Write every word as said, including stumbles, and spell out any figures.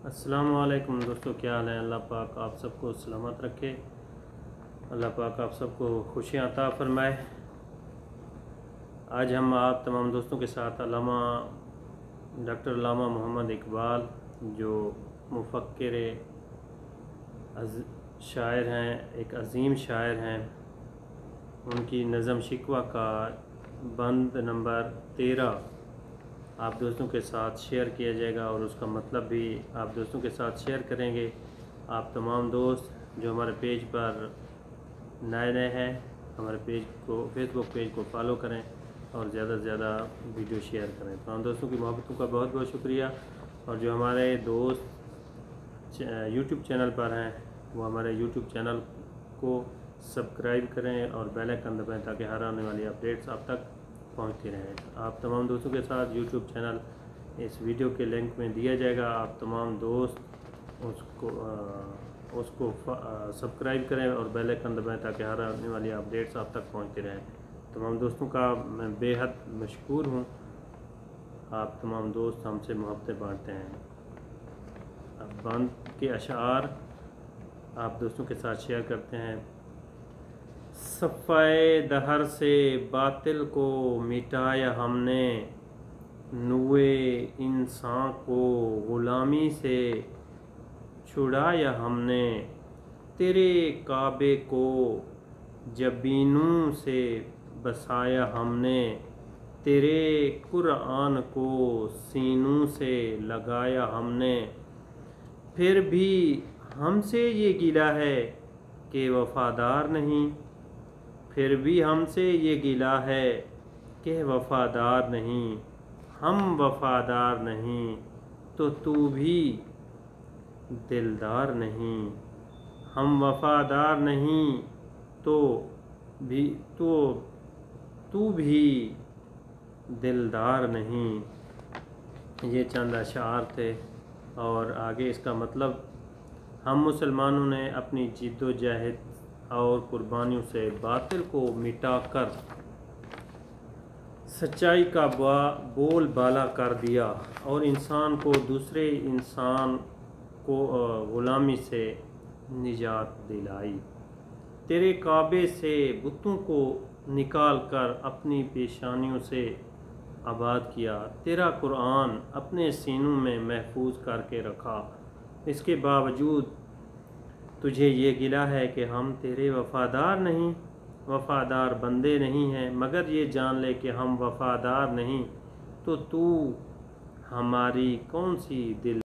अस्सलाम वालेकुम दोस्तों, क्या हाल है। अल्लाह पाक आप सबको सलामत रखे, अल्लाह पाक आप सबको खुशियाँ अता फरमाए। आज हम आप तमाम दोस्तों के साथ अल्लामा डॉक्टर अल्लामा मोहम्मद इकबाल जो मुफक्किर शायर हैं, एक अज़ीम शायर हैं, उनकी नज़म शिकवा का बंद नंबर तेरह आप दोस्तों के साथ शेयर किया जाएगा और उसका मतलब भी आप दोस्तों के साथ शेयर करेंगे। आप तमाम दोस्त जो हमारे पेज पर नए नए हैं, हमारे पेज को फेसबुक पेज को फॉलो करें और ज़्यादा से ज़्यादा वीडियो शेयर करें। तमाम दोस्तों की मोहब्बतों का बहुत बहुत शुक्रिया। और जो हमारे दोस्त यूट्यूब चैनल पर हैं वो हमारे यूट्यूब चैनल को सब्सक्राइब करें और बेल आइकन दबाएं ताकि हर आने वाली अपडेट्स आप तक पहुंचती रहें। आप तमाम दोस्तों के साथ यूट्यूब चैनल इस वीडियो के लिंक में दिया जाएगा। आप तमाम दोस्त उसको आ, उसको सब्सक्राइब करें और बेल आइकन दबाएं ताकि हर आने वाली अपडेट्स आप तक पहुंचती रहें। तमाम दोस्तों का मैं बेहद मशकूर हूँ। आप तमाम दोस्त हमसे मोहब्बतें बांटते हैं। अब बंद के अशार आप दोस्तों के साथ शेयर करते हैं। सफ़ाए दहर से बातिल को मिटाया हमने, नुए इंसान को ग़ुलामी से छुड़ाया हमने, तेरे काबे को जबीनों से बसाया हमने, तेरे कुरान को सीनों से लगाया हमने। फिर भी हमसे ये गिला है कि वफ़ादार नहीं, फिर भी हमसे ये गिला है कि वफ़ादार नहीं। हम वफ़ादार नहीं तो तू भी दिलदार नहीं, हम वफ़ादार नहीं तो भी तो तू भी दिलदार नहीं। ये चंद अशार थे और आगे इसका मतलब, हम मुसलमानों ने अपनी जिद्दोजहद और कुर्बानियों से बातिल को मिटाकर सच्चाई का बोल बाला कर दिया और इंसान को दूसरे इंसान को ग़ुलामी से निजात दिलाई। तेरे काबे से बुतों को निकाल कर अपनी पेशानियों से आबाद किया, तेरा कुरान अपने सीनों में महफूज करके रखा। इसके बावजूद तुझे ये गिला है कि हम तेरे वफ़ादार नहीं, वफ़ादार बंदे नहीं हैं। मगर ये जान ले कि हम वफ़ादार नहीं तो तू हमारी कौन सी दिल